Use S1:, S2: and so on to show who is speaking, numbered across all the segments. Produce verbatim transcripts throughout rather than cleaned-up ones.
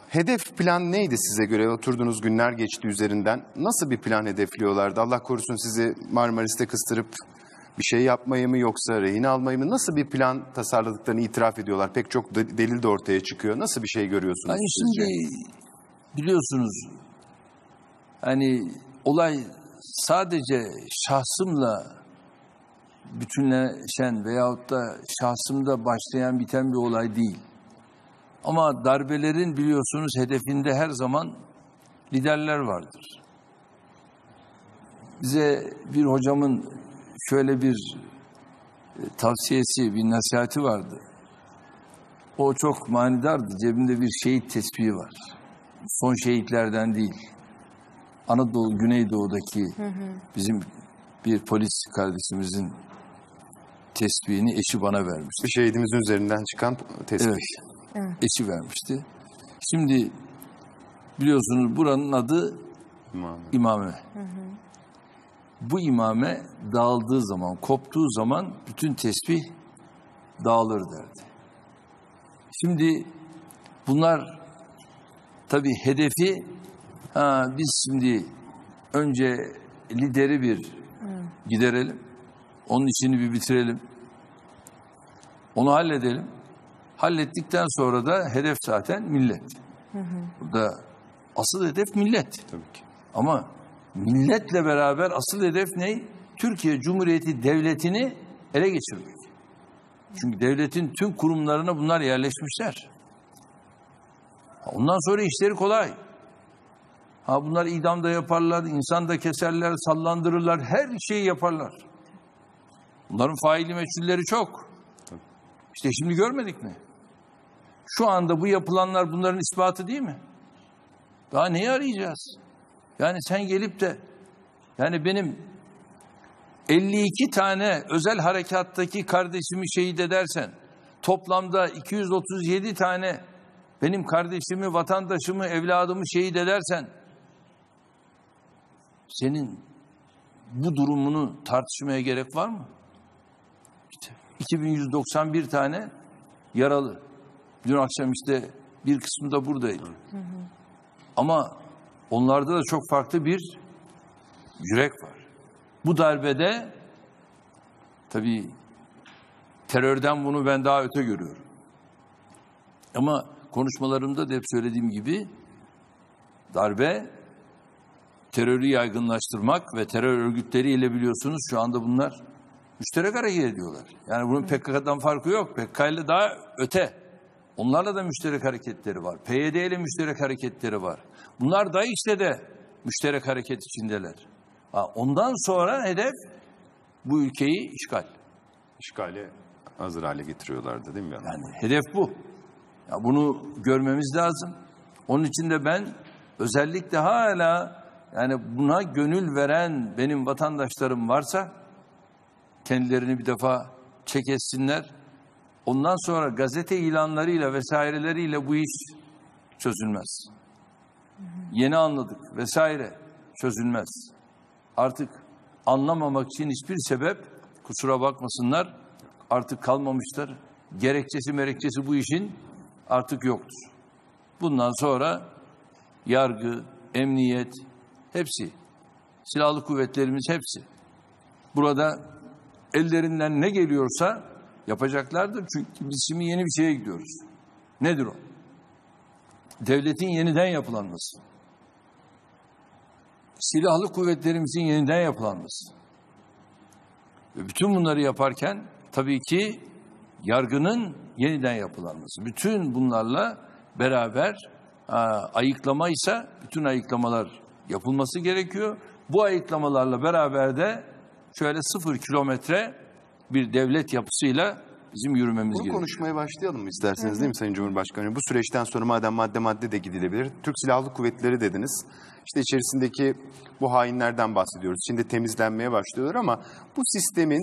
S1: Hedef plan neydi size göre? Oturduğunuz günler geçti üzerinden. Nasıl bir plan hedefliyorlardı? Allah korusun sizi Marmaris'te kıstırıp bir şey yapmayı mı yoksa rehin almayı mı? Nasıl bir plan tasarladıklarını itiraf ediyorlar. Pek çok delil de ortaya çıkıyor. Nasıl bir şey görüyorsunuz
S2: yani
S1: sizce?
S2: Şimdi biliyorsunuz hani olay sadece şahsımla bütünleşen veyahut da şahsımda başlayan biten bir olay değil. Ama darbelerin biliyorsunuz hedefinde her zaman liderler vardır. Bize bir hocamın şöyle bir tavsiyesi, bir nasihati vardı. O çok manidardı. Cebimde bir şehit tespihi var. Son şehitlerden değil. Anadolu, Güneydoğu'daki hı hı. bizim bir polis kardeşimizin tesbihini eşi bana vermişti.
S1: Bir şehidimizin üzerinden çıkan tesbih.
S2: Evet. Evet. Eşi vermişti. Şimdi biliyorsunuz buranın adı İmame. İmame. Hı hı. Bu imame dağıldığı zaman, koptuğu zaman bütün tesbih dağılır derdi. Şimdi bunlar tabii hedefi, ha, biz şimdi önce lideri bir hı. giderelim, onun işini bir bitirelim, onu halledelim. Hallettikten sonra da hedef zaten millet. Hı hı. Burada asıl hedef millet.
S1: Tabii ki.
S2: Ama milletle beraber asıl hedef ne? Türkiye Cumhuriyeti Devleti'ni ele geçirmek. Çünkü devletin tüm kurumlarına bunlar yerleşmişler. Ondan sonra işleri kolay. Ha bunlar idam da yaparlar, insan da keserler, sallandırırlar, her şeyi yaparlar. Bunların faili meçhulleri çok. İşte şimdi görmedik mi? Şu anda bu yapılanlar bunların ispatı değil mi? Daha neyi arayacağız? Yani sen gelip de yani benim elli iki tane özel harekattaki kardeşimi şehit edersen toplamda iki yüz otuz yedi tane benim kardeşimi, vatandaşımı, evladımı şehit edersen senin bu durumunu tartışmaya gerek var mı? İşte iki bin yüz doksan bir tane yaralı. Dün akşam işte bir kısmı da buradaydı. Hı hı. Ama onlarda da çok farklı bir yürek var. Bu darbede tabii terörden bunu ben daha öte görüyorum. Ama konuşmalarımda da hep söylediğim gibi darbe terörü yaygınlaştırmak ve terör örgütleriyle biliyorsunuz şu anda bunlar müşterek hareket ediyorlar. Yani bunun P K K'dan farkı yok. P K K ile daha öte. Onlarla da müşterek hareketleri var. P Y D ile müşterek hareketleri var. Bunlar da işte de müşterek hareket içindeler. Ha, ondan sonra hedef bu ülkeyi işgal.
S1: İşgale hazır hale getiriyorlardı değil mi?
S2: Yani hedef bu. Ya bunu görmemiz lazım. Onun için de ben özellikle hala yani buna gönül veren benim vatandaşlarım varsa kendilerini bir defa çek etsinler. Ondan sonra gazete ilanlarıyla vesaireleriyle bu iş çözülmez. Hı hı. Yeni anladık vesaire çözülmez. Artık anlamamak için hiçbir sebep kusura bakmasınlar artık kalmamıştır. Gerekçesi merekçesi bu işin artık yoktur. Bundan sonra yargı, emniyet hepsi, silahlı kuvvetlerimiz hepsi burada ellerinden ne geliyorsa yapacaklardır. Çünkü biz şimdi yeni bir şeye gidiyoruz. Nedir o? Devletin yeniden yapılanması. Silahlı kuvvetlerimizin yeniden yapılanması. Ve bütün bunları yaparken tabii ki yargının yeniden yapılanması. Bütün bunlarla beraber ayıklama ise bütün ayıklamalar yapılması gerekiyor. Bu ayıklamalarla beraber de şöyle sıfır kilometre bir devlet yapısıyla bizim yürümemiz
S1: Bunu
S2: gerekiyor.
S1: Konuşmaya başlayalım mı isterseniz, hı hı. değil mi Sayın Cumhurbaşkanı? Bu süreçten sonra madem madde madde de gidilebilir. Türk Silahlı Kuvvetleri dediniz. İşte içerisindeki bu hainlerden bahsediyoruz. Şimdi temizlenmeye başlıyorlar ama bu sistemin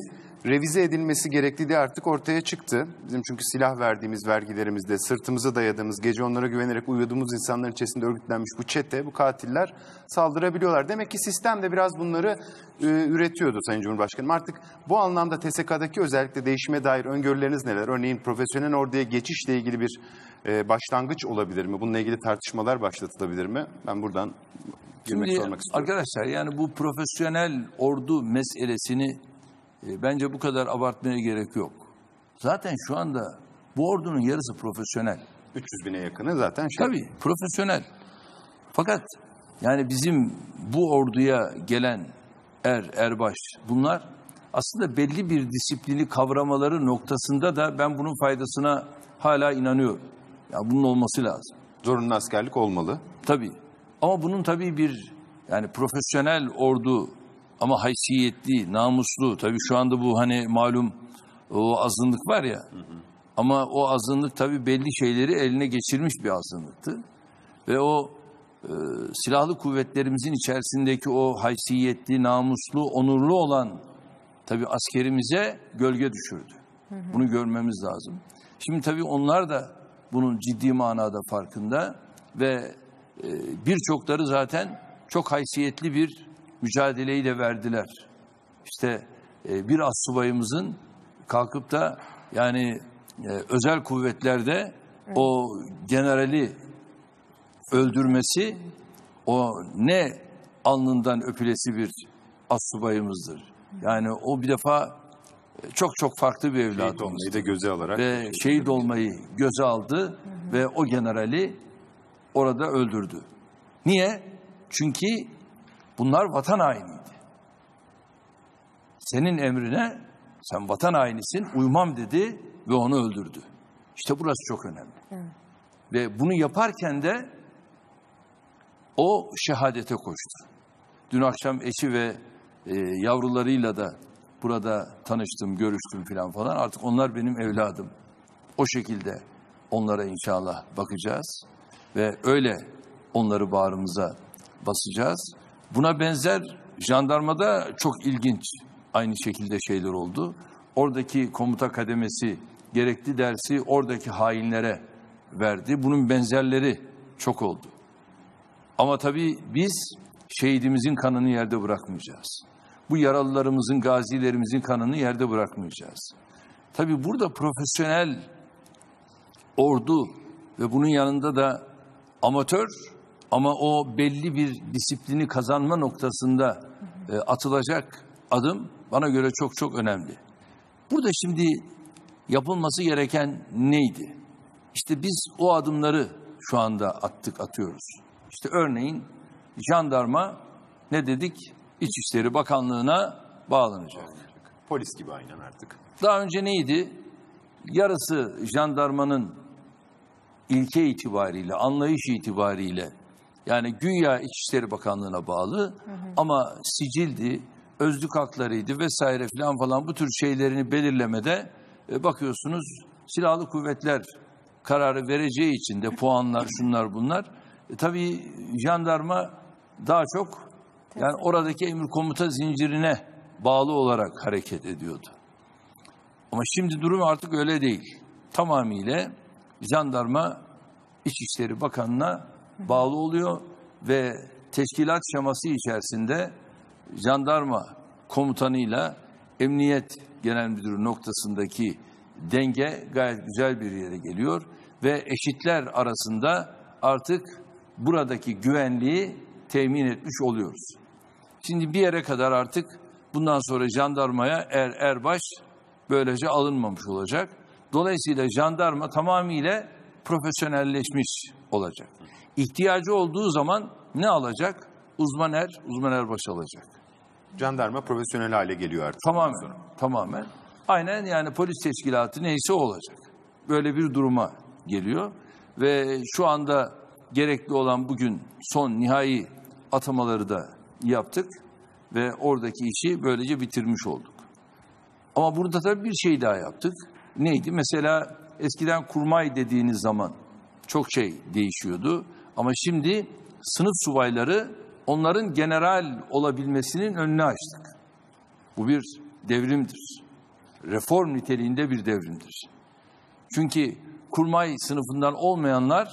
S1: revize edilmesi gerektiği de artık ortaya çıktı. Bizim çünkü silah verdiğimiz vergilerimizde, sırtımıza dayadığımız, gece onlara güvenerek uyuduğumuz insanların içerisinde örgütlenmiş bu çete, bu katiller saldırabiliyorlar. Demek ki sistem de biraz bunları e, üretiyordu Sayın Cumhurbaşkanım. Artık bu anlamda T S K'daki özellikle değişime dair öngörüleriniz neler? Örneğin profesyonel orduya geçişle ilgili bir e, başlangıç olabilir mi? Bununla ilgili tartışmalar başlatılabilir mi? Ben buradan girmek
S2: Şimdi
S1: sormak istiyorum.
S2: arkadaşlar, yani bu profesyonel ordu meselesini e, bence bu kadar abartmaya gerek yok. Zaten şu anda bu ordunun yarısı profesyonel.
S1: üç yüz bine yakını zaten şey.
S2: Tabii profesyonel. Fakat yani bizim bu orduya gelen er, erbaş bunlar aslında belli bir disiplini kavramaları noktasında da ben bunun faydasına hala inanıyorum. Ya bunun olması lazım.
S1: Zorunlu askerlik olmalı.
S2: Tabii. Ama bunun tabii bir yani profesyonel ordu ama haysiyetli, namuslu. Tabii şu anda bu hani malum o azınlık var ya. Hı hı. Ama o azınlık tabii belli şeyleri eline geçirmiş bir azınlıktı. Ve o e, silahlı kuvvetlerimizin içerisindeki o haysiyetli, namuslu, onurlu olan tabii askerimize gölge düşürdü. Hı hı. Bunu görmemiz lazım. Şimdi tabii onlar da bunun ciddi manada farkında ve e, birçokları zaten çok haysiyetli bir mücadeleyi de verdiler. İşte e, bir astsubayımızın kalkıp da yani e, özel kuvvetlerde evet. o generali öldürmesi o ne alnından öpülesi bir astsubayımızdır. Yani o bir defa çok çok farklı bir evladımız.
S1: Şehit olmayı da göze alarak.
S2: Ve şehit olmayı göze aldı hı hı. ve o generali orada öldürdü. Niye? Çünkü bunlar vatan hainiydi. Senin emrine sen vatan hainisin, uymam dedi ve onu öldürdü. İşte burası çok önemli. Evet. Ve bunu yaparken de o şehadete koştu. Dün akşam eşi ve e, yavrularıyla da burada tanıştım, görüştüm falan falan. Artık onlar benim evladım. O şekilde onlara inşallah bakacağız ve öyle onları bağrımıza basacağız. Buna benzer jandarmada çok ilginç aynı şekilde şeyler oldu. Oradaki komuta kademesi gerekli dersi oradaki hainlere verdi. Bunun benzerleri çok oldu. Ama tabii biz şehidimizin kanını yerde bırakmayacağız. Bu yaralılarımızın, gazilerimizin kanını yerde bırakmayacağız. Tabii burada profesyonel ordu ve bunun yanında da amatör ama o belli bir disiplini kazanma noktasında e, atılacak adım bana göre çok çok önemli. Burada şimdi yapılması gereken neydi? İşte biz o adımları şu anda attık, atıyoruz. İşte örneğin jandarma ne dedik? İçişleri Bakanlığı'na bağlanacak.
S1: Polis gibi aynen artık.
S2: Daha önce neydi? Yarısı jandarmanın ilke itibariyle, anlayış itibariyle yani güya İçişleri Bakanlığı'na bağlı hı hı. ama sicildi, özlük haklarıydı vesaire falan falan bu tür şeylerini belirlemede e, bakıyorsunuz silahlı kuvvetler kararı vereceği için de puanlar şunlar bunlar. E, tabii jandarma daha çok yani oradaki emir komuta zincirine bağlı olarak hareket ediyordu. Ama şimdi durum artık öyle değil. Tamamıyla jandarma İçişleri Bakanı'na bağlı oluyor ve teşkilat şeması içerisinde jandarma komutanıyla Emniyet Genel Müdürü noktasındaki denge gayet güzel bir yere geliyor ve eşitler arasında artık buradaki güvenliği temin etmiş oluyoruz. Şimdi bir yere kadar artık bundan sonra jandarmaya er erbaş böylece alınmamış olacak. Dolayısıyla jandarma tamamıyla profesyonelleşmiş olacak. İhtiyacı olduğu zaman ne alacak? Uzman er, uzman erbaş alacak.
S1: Jandarma profesyonel hale geliyor artık.
S2: Tamamen, tamamen. Aynen yani polis teşkilatı neyse o olacak. Böyle bir duruma geliyor ve şu anda gerekli olan bugün son nihai atamaları da yaptık ve oradaki işi böylece bitirmiş olduk. Ama burada tabii bir şey daha yaptık. Neydi? Mesela eskiden kurmay dediğiniz zaman çok şey değişiyordu. Ama şimdi sınıf subayları onların general olabilmesinin önünü açtık. Bu bir devrimdir. reform niteliğinde bir devrimdir. Çünkü kurmay sınıfından olmayanlar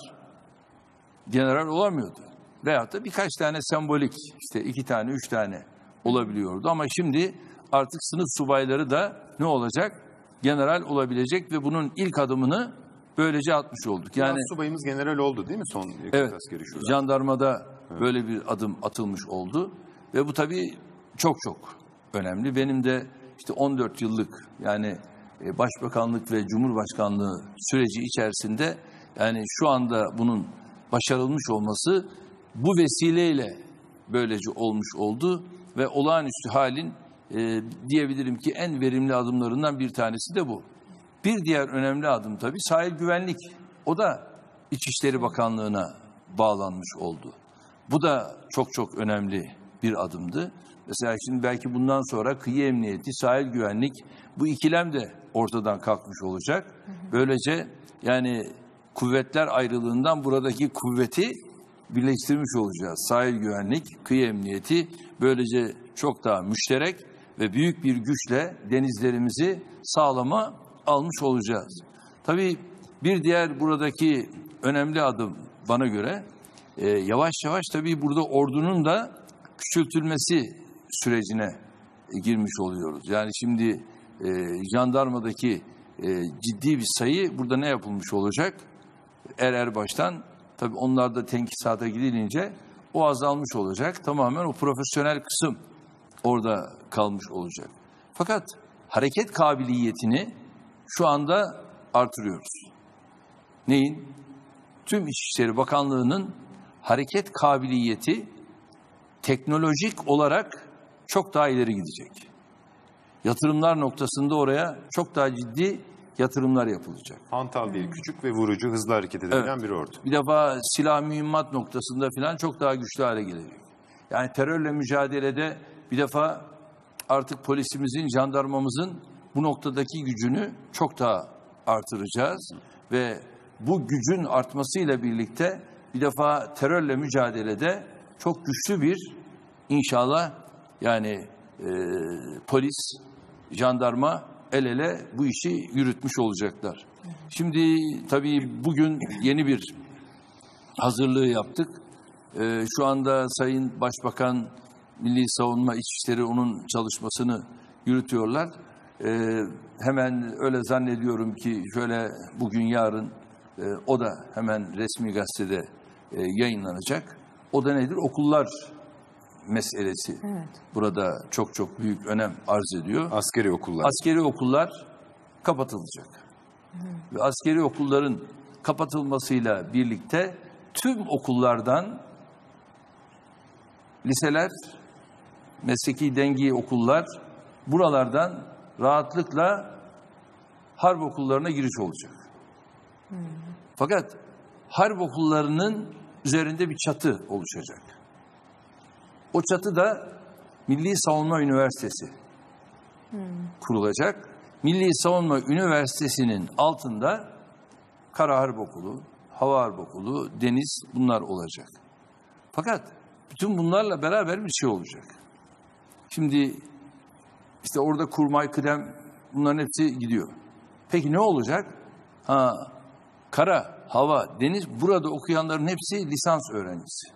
S2: general olamıyordu. Veyahut da birkaç tane sembolik, işte iki tane, üç tane olabiliyordu. Ama şimdi artık sınıf subayları da ne olacak? General olabilecek ve bunun ilk adımını böylece atmış olduk.
S1: Yani
S2: Yani
S1: subayımız general oldu değil mi son yakın
S2: evet,
S1: askeri şurada?
S2: jandarmada evet. böyle bir adım atılmış oldu ve bu tabii çok çok önemli. Benim de işte on dört yıllık yani başbakanlık ve cumhurbaşkanlığı süreci içerisinde yani şu anda bunun başarılmış olması bu vesileyle böylece olmuş oldu ve olağanüstü halin e, diyebilirim ki en verimli adımlarından bir tanesi de bu. Bir diğer önemli adım tabii sahil güvenlik. O da İçişleri Bakanlığı'na bağlanmış oldu. Bu da çok çok önemli bir adımdı. Mesela şimdi belki bundan sonra kıyı emniyeti, sahil güvenlik bu ikilem de ortadan kalkmış olacak. Böylece yani kuvvetler ayrılığından buradaki kuvveti birleştirmiş olacağız. Sahil güvenlik, kıyı emniyeti böylece çok daha müşterek ve büyük bir güçle denizlerimizi sağlama almış olacağız. Tabii bir diğer buradaki önemli adım bana göre e, yavaş yavaş tabii burada ordunun da küçültülmesi sürecine girmiş oluyoruz. Yani şimdi e, jandarmadaki e, ciddi bir sayı burada ne yapılmış olacak? Er er baştan tabii onlar da tenkisata gidilince o azalmış olacak. Tamamen o profesyonel kısım orada kalmış olacak. Fakat hareket kabiliyetini şu anda artırıyoruz. Neyin? Tüm İçişleri Bakanlığı'nın hareket kabiliyeti teknolojik olarak çok daha ileri gidecek. Yatırımlar noktasında oraya çok daha ciddi yatırımlar yapılacak.
S1: Hantal değil, küçük ve vurucu, hızlı hareket edebilen
S2: Evet.
S1: bir ordu.
S2: Bir defa silah mühimmat noktasında falan çok daha güçlü hale gelecek. Yani terörle mücadelede bir defa artık polisimizin, jandarmamızın bu noktadaki gücünü çok daha artıracağız. Ve bu gücün artmasıyla birlikte bir defa terörle mücadelede çok güçlü bir inşallah yani e, polis, jandarma el ele bu işi yürütmüş olacaklar. Şimdi tabii bugün yeni bir hazırlığı yaptık. E, şu anda Sayın Başbakan, Milli Savunma, İçişleri onun çalışmasını yürütüyorlar. E, hemen öyle zannediyorum ki şöyle bugün yarın e, o da hemen resmi gazetede e, yayınlanacak. O da nedir? Okullar meselesi. Evet. Burada çok çok büyük önem arz ediyor.
S1: Askeri okullar.
S2: Askeri okullar kapatılacak. Hı. Ve askeri okulların kapatılmasıyla birlikte tüm okullardan liseler, mesleki dengi okullar buralardan rahatlıkla harp okullarına giriş olacak. Hı. Fakat harp okullarının üzerinde bir çatı oluşacak. O çatı da Milli Savunma Üniversitesi hmm. kurulacak. Milli Savunma Üniversitesi'nin altında Kara Harp Okulu, Hava Harp Okulu, Deniz bunlar olacak. Fakat bütün bunlarla beraber bir şey olacak. Şimdi işte orada kurmay, kıdem bunların hepsi gidiyor. Peki ne olacak? Ha, kara, hava, deniz burada okuyanların hepsi lisans öğrencisi.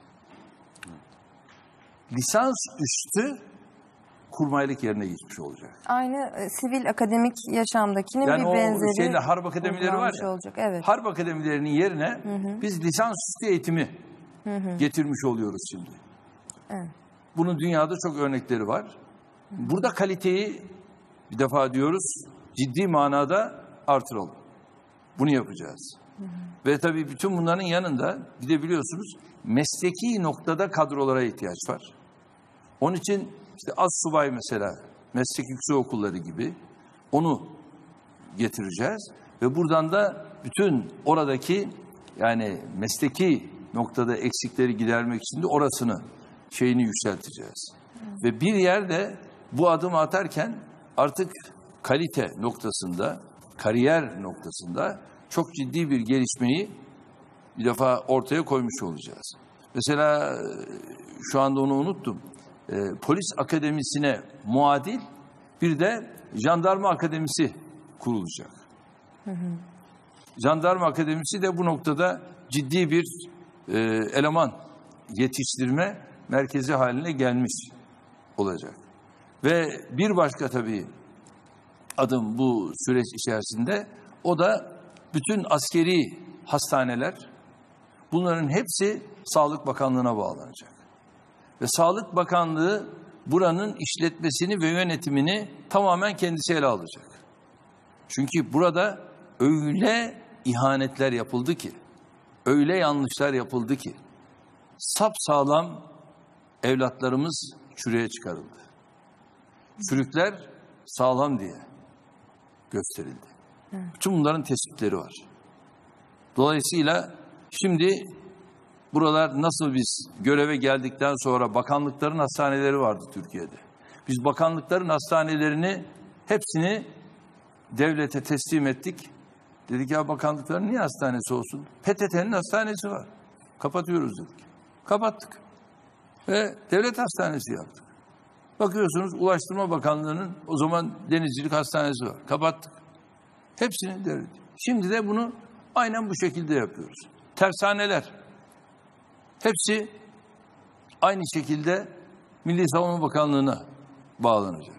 S2: Lisans üstü kurmaylık yerine geçmiş olacak.
S3: Aynı e, sivil akademik yaşamdakinin
S2: yani
S3: bir benzeri.
S2: Yani o şeyle harp akademileri var ya.
S3: Olacak, evet.
S2: Harp akademilerinin yerine hı hı. biz lisans üstü eğitimi hı hı. getirmiş oluyoruz şimdi. Evet. Bunun dünyada çok örnekleri var. Hı hı. Burada kaliteyi bir defa diyoruz ciddi manada artıralım. Bunu yapacağız. Hı hı. Ve tabii bütün bunların yanında bir de biliyorsunuz mesleki noktada kadrolara ihtiyaç var. Onun için işte astsubay mesela meslek yüksek okulları gibi onu getireceğiz ve buradan da bütün oradaki yani mesleki noktada eksikleri gidermek için de orasını şeyini yükselteceğiz. Hı. Ve bir yerde bu adımı atarken artık kalite noktasında, kariyer noktasında çok ciddi bir gelişmeyi bir defa ortaya koymuş olacağız. Mesela şu anda onu unuttum. Ee, polis akademisine muadil Bir de Jandarma Akademisi kurulacak. Jandarma Akademisi de bu noktada ciddi bir e, eleman yetiştirme merkezi haline gelmiş olacak. Ve bir başka tabii adım bu süreç içerisinde, o da bütün askeri hastaneler, bunların hepsi Sağlık Bakanlığı'na bağlanacak. Ve Sağlık Bakanlığı buranın işletmesini ve yönetimini tamamen kendisi ele alacak. Çünkü burada öyle ihanetler yapıldı ki, öyle yanlışlar yapıldı ki, sapsağlam evlatlarımız çürüye çıkarıldı. Çürükler sağlam diye gösterildi. Bütün bunların tespitleri var. Dolayısıyla şimdi buralar nasıl, biz göreve geldikten sonra bakanlıkların hastaneleri vardı Türkiye'de. Biz bakanlıkların hastanelerini hepsini devlete teslim ettik. Dedik ya bakanlıkların niye hastanesi olsun? P T T'nin hastanesi var. Kapatıyoruz dedik. Kapattık. Ve devlet hastanesi yaptık. Bakıyorsunuz Ulaştırma Bakanlığı'nın o zaman Denizcilik Hastanesi var. Kapattık. Hepsini devlet. Şimdi de bunu aynen bu şekilde yapıyoruz. Tersaneler. Hepsi aynı şekilde Milli Savunma Bakanlığı'na bağlanacak.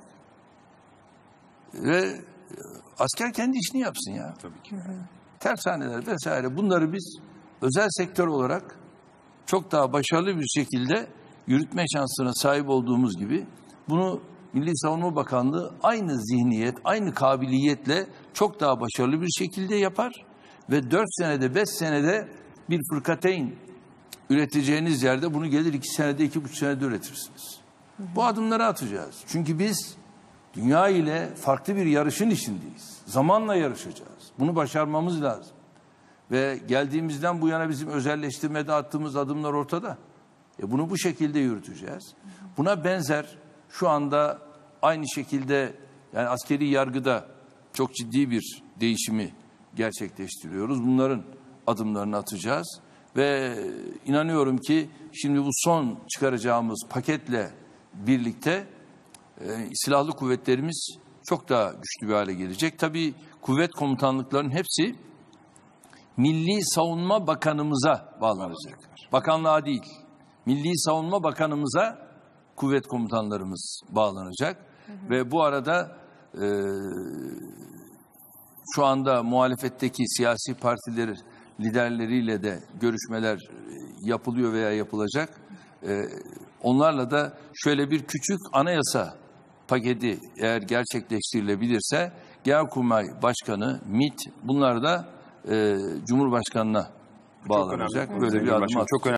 S2: Ve asker kendi işini yapsın ya. Tabii ki. Tersaneler vesaire, bunları biz özel sektör olarak çok daha başarılı bir şekilde yürütme şansına sahip olduğumuz gibi, bunu Milli Savunma Bakanlığı aynı zihniyet, aynı kabiliyetle çok daha başarılı bir şekilde yapar ve dört senede, beş senede bir fırkateyn üreteceğiniz yerde bunu gelir iki senede, iki buçuk senede üretirsiniz. Hı hı. Bu adımları atacağız. Çünkü biz dünya ile farklı bir yarışın içindeyiz. Zamanla yarışacağız. Bunu başarmamız lazım. Ve geldiğimizden bu yana bizim özelleştirmede attığımız adımlar ortada. E bunu bu şekilde yürüteceğiz. Buna benzer şu anda aynı şekilde, yani askeri yargıda çok ciddi bir değişimi gerçekleştiriyoruz. Bunların adımlarını atacağız. Ve inanıyorum ki şimdi bu son çıkaracağımız paketle birlikte e, silahlı kuvvetlerimiz çok daha güçlü bir hale gelecek. Tabii kuvvet komutanlıklarının hepsi Milli Savunma Bakanımıza bağlanacak. Bakanlığa değil. Milli Savunma Bakanımıza kuvvet komutanlarımız bağlanacak. Hı hı. Ve bu arada e, şu anda muhalefetteki siyasi partileri liderleriyle de görüşmeler yapılıyor veya yapılacak. Ee, onlarla da şöyle bir küçük anayasa paketi eğer gerçekleştirilebilirse, Genelkurmay Başkanı, MİT, bunlar da e, Cumhurbaşkanı'na bağlanacak. Böyle bir adım atacak.